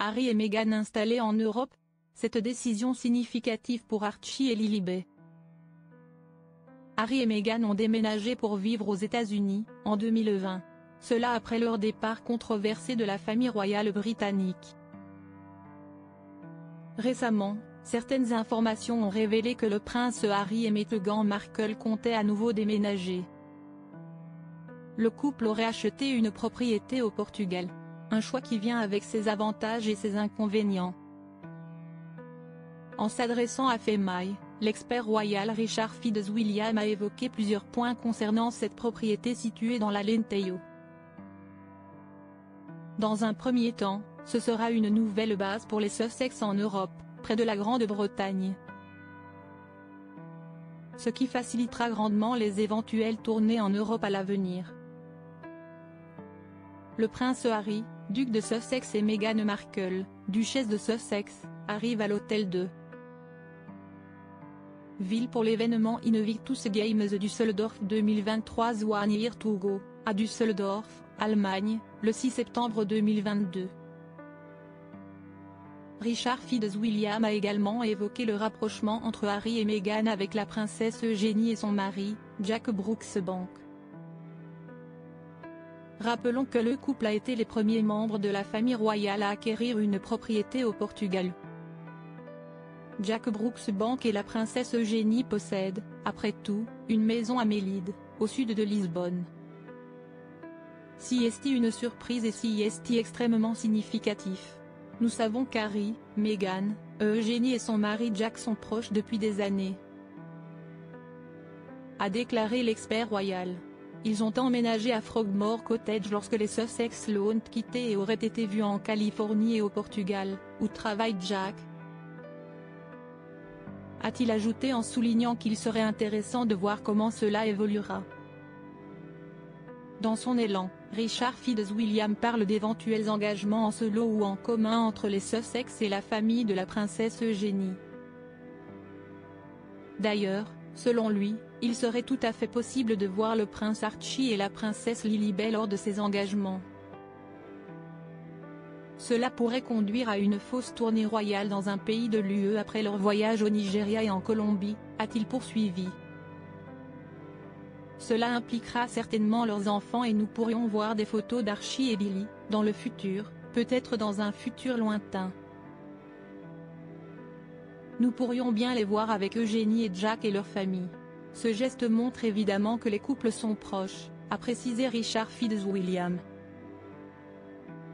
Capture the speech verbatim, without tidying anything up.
Harry et Meghan installés en Europe. Cette décision significative pour Archie et Lilibet. Harry et Meghan ont déménagé pour vivre aux États-Unis, en deux mille vingt. Cela après leur départ controversé de la famille royale britannique. Récemment, certaines informations ont révélé que le prince Harry et Meghan Markle comptaient à nouveau déménager. Le couple aurait acheté une propriété au Portugal. Un choix qui vient avec ses avantages et ses inconvénients. En s'adressant à Femai, l'expert royal Richard Fitzwilliam a évoqué plusieurs points concernant cette propriété située dans l'Alentejo. Dans un premier temps, ce sera une nouvelle base pour les Sussex en Europe, près de la Grande-Bretagne. Ce qui facilitera grandement les éventuelles tournées en Europe à l'avenir. Le prince Harry, duc de Sussex et Meghan Markle, duchesse de Sussex, arrivent à l'hôtel de ville pour l'événement Invictus Games Düsseldorf deux mille vingt-trois One Year to Go, à Düsseldorf, Allemagne, le six septembre deux mille vingt-deux. Richard Fitzwilliam a également évoqué le rapprochement entre Harry et Meghan avec la princesse Eugénie et son mari, Jack Brooksbank. Rappelons que le couple a été les premiers membres de la famille royale à acquérir une propriété au Portugal. Jack Brooksbank et la princesse Eugénie possèdent, après tout, une maison à Mélide, au sud de Lisbonne. Si est une surprise et si est extrêmement significatif. Nous savons qu'Harry, Meghan, Eugénie et son mari Jack sont proches depuis des années, a déclaré l'expert royal. Ils ont emménagé à Frogmore Cottage lorsque les Sussex l'ont quitté et auraient été vus en Californie et au Portugal, où travaille Jack, a-t-il ajouté en soulignant qu'il serait intéressant de voir comment cela évoluera. Dans son élan, Richard Fitzwilliam parle d'éventuels engagements en solo ou en commun entre les Sussex et la famille de la princesse Eugénie. D'ailleurs, selon lui, il serait tout à fait possible de voir le prince Archie et la princesse Lilibet lors de ces engagements. Cela pourrait conduire à une fausse tournée royale dans un pays de l'U E après leur voyage au Nigeria et en Colombie, a-t-il poursuivi. Cela impliquera certainement leurs enfants et nous pourrions voir des photos d'Archie et Lily, dans le futur, peut-être dans un futur lointain. Nous pourrions bien les voir avec Eugénie et Jack et leur famille. Ce geste montre évidemment que les couples sont proches, a précisé Richard Fitzwilliam.